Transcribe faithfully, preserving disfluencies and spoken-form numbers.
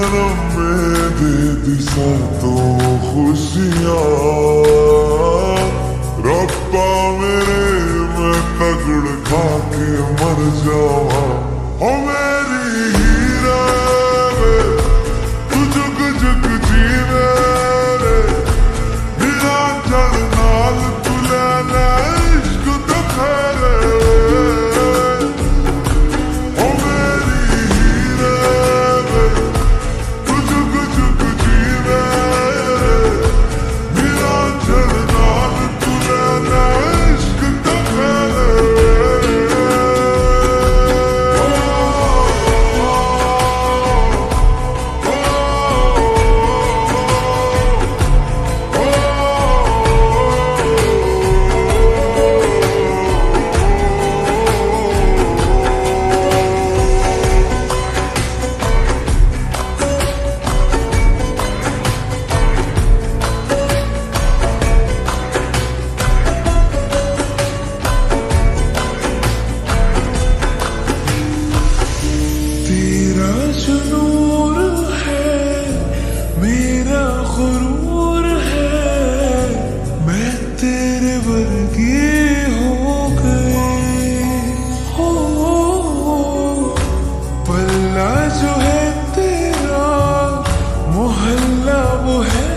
जन्म में दे दी सब तो खुशियाँ रब्बा मेरे मैं तगड़ खा के मर जावा ओ मेरी हीरा वे तू जुग जुग जीवे रे मेरा जल नाल तू ले ले इश्क तो करे ओ मेरी हीरा वे तू जुग जुग जीवे रे मेरा जल नाल तू ले ले इश्क तो करे तेरा जुनून है मेरा गुरूर है मैं तेरे वर्गी हो गई हो पल्ला जो है तेरा मोहल्ला वो है